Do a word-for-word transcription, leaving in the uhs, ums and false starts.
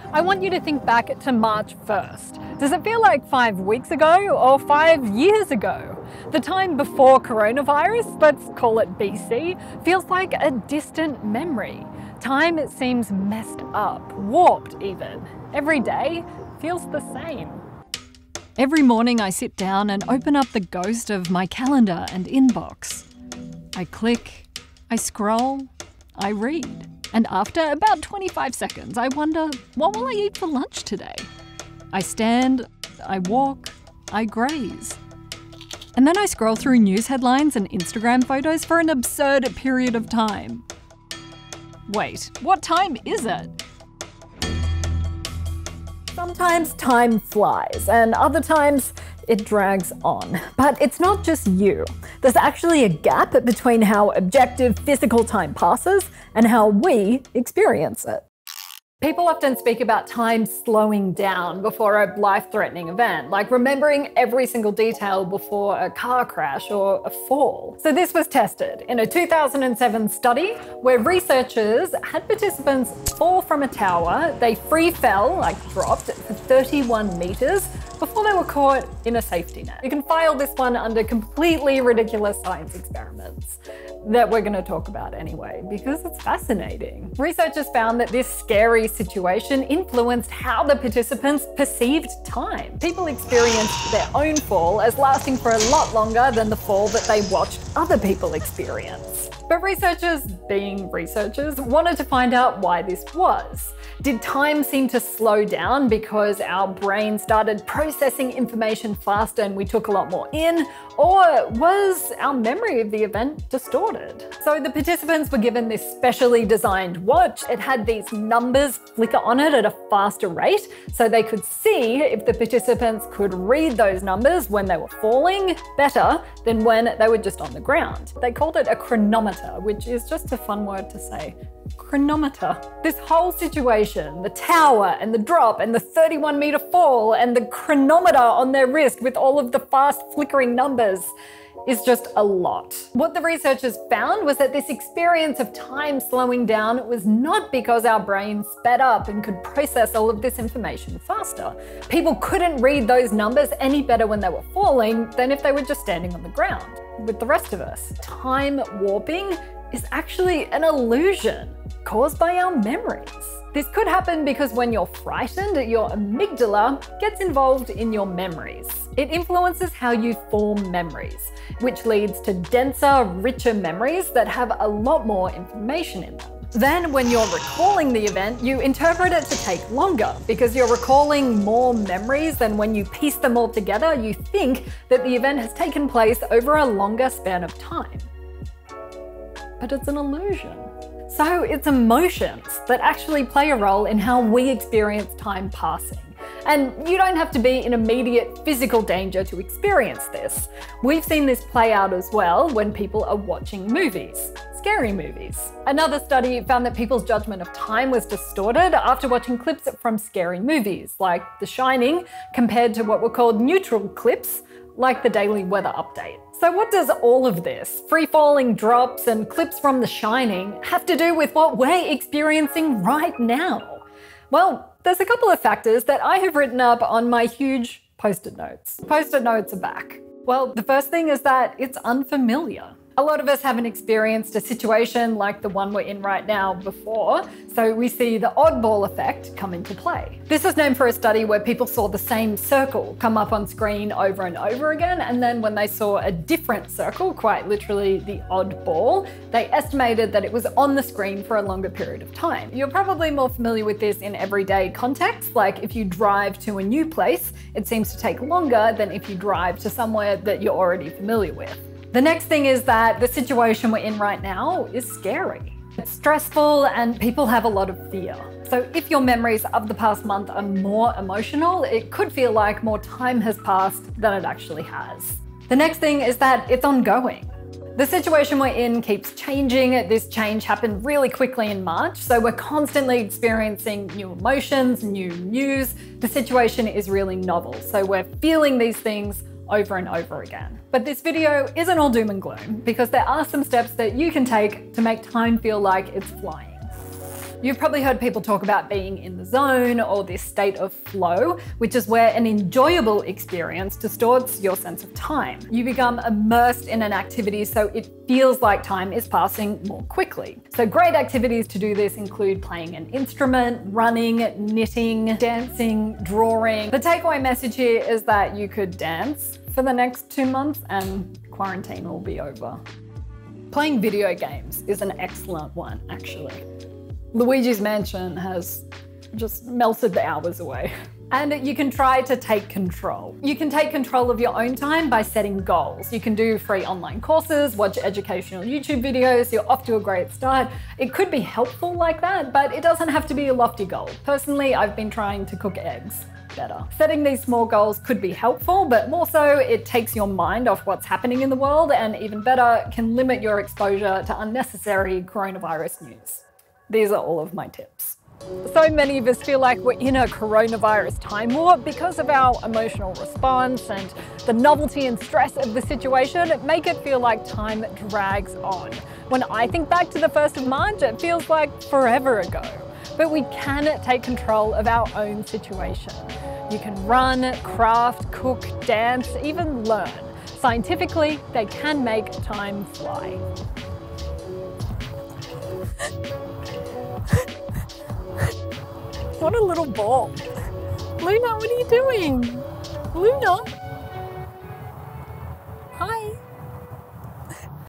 I want you to think back to March first. Does it feel like five weeks ago or five years ago? The time before coronavirus, let's call it B C, feels like a distant memory. Time seems messed up, warped even. Every day feels the same. Every morning I sit down and open up the ghost of my calendar and inbox. I click, I scroll, I read. And after about twenty-five seconds, I wonder, what will I eat for lunch today? I stand, I walk, I graze. And then I scroll through news headlines and Instagram photos for an absurd period of time. Wait, what time is it? Sometimes time flies, and other times it drags on. But it's not just you. There's actually a gap between how objective physical time passes and how we experience it. People often speak about time slowing down before a life-threatening event, like remembering every single detail before a car crash or a fall. So this was tested in a two thousand seven study where researchers had participants fall from a tower. They free fell, like dropped, for thirty-one meters before they were caught in a safety net. You can file this one under completely ridiculous science experiments that we're going to talk about anyway, because it's fascinating. Researchers found that this scary situation influenced how the participants perceived time. People experienced their own fall as lasting for a lot longer than the fall that they watched other people experience. But researchers, being researchers, wanted to find out why this was. Did time seem to slow down because our brain started processing information faster and we took a lot more in? Or was our memory of the event distorted? So the participants were given this specially designed watch. It had these numbers flicker on it at a faster rate, so they could see if the participants could read those numbers when they were falling better than when they were just on the ground. They called it a chronometer, which is just a fun word to say. Chronometer. This whole situation, the tower and the drop and the thirty-one meter fall and the chronometer on their wrist with all of the fast flickering numbers, is just a lot. What the researchers found was that this experience of time slowing down was not because our brains sped up and could process all of this information faster. People couldn't read those numbers any better when they were falling than if they were just standing on the ground with the rest of us. Time warping is actually an illusion caused by our memories. This could happen because when you're frightened, your amygdala gets involved in your memories. It influences how you form memories, which leads to denser, richer memories that have a lot more information in them. Then when you're recalling the event, you interpret it to take longer because you're recalling more memories than when you piece them all together, you think that the event has taken place over a longer span of time. But it's an illusion. So it's emotions that actually play a role in how we experience time passing. And you don't have to be in immediate physical danger to experience this. We've seen this play out as well when people are watching movies, scary movies. Another study found that people's judgment of time was distorted after watching clips from scary movies, like The Shining, compared to what were called neutral clips, like the Daily Weather Update. So what does all of this, free-falling drops and clips from The Shining, have to do with what we're experiencing right now? Well, there's a couple of factors that I have written up on my huge post-it notes. Post-it notes are back. Well, the first thing is that it's unfamiliar. A lot of us haven't experienced a situation like the one we're in right now before, so we see the oddball effect come into play. This is named for a study where people saw the same circle come up on screen over and over again, and then when they saw a different circle, quite literally the odd ball, they estimated that it was on the screen for a longer period of time. You're probably more familiar with this in everyday context, like if you drive to a new place, it seems to take longer than if you drive to somewhere that you're already familiar with. The next thing is that the situation we're in right now is scary. It's stressful and people have a lot of fear. So if your memories of the past month are more emotional, it could feel like more time has passed than it actually has. The next thing is that it's ongoing. The situation we're in keeps changing. This change happened really quickly in March, so we're constantly experiencing new emotions, new news. The situation is really novel, so we're feeling these things over and over again. But this video isn't all doom and gloom, because there are some steps that you can take to make time feel like it's flying. You've probably heard people talk about being in the zone or this state of flow, which is where an enjoyable experience distorts your sense of time. You become immersed in an activity so it feels like time is passing more quickly. So great activities to do this include playing an instrument, running, knitting, dancing, drawing. The takeaway message here is that you could dance for the next two months and quarantine will be over. Playing video games is an excellent one, actually. Luigi's Mansion has just melted the hours away. And you can try to take control. You can take control of your own time by setting goals. You can do free online courses, watch educational YouTube videos, you're off to a great start. It could be helpful like that, but it doesn't have to be a lofty goal. Personally, I've been trying to cook eggs better. Setting these small goals could be helpful, but more so it takes your mind off what's happening in the world and even better, can limit your exposure to unnecessary coronavirus news. These are all of my tips. So many of us feel like we're in a coronavirus time warp because of our emotional response and the novelty and stress of the situation make it feel like time drags on. When I think back to the first of March, it feels like forever ago. But we can take control of our own situation. You can run, craft, cook, dance, even learn. Scientifically, they can make time fly. What a little ball. Luna, what are you doing? Luna? Hi.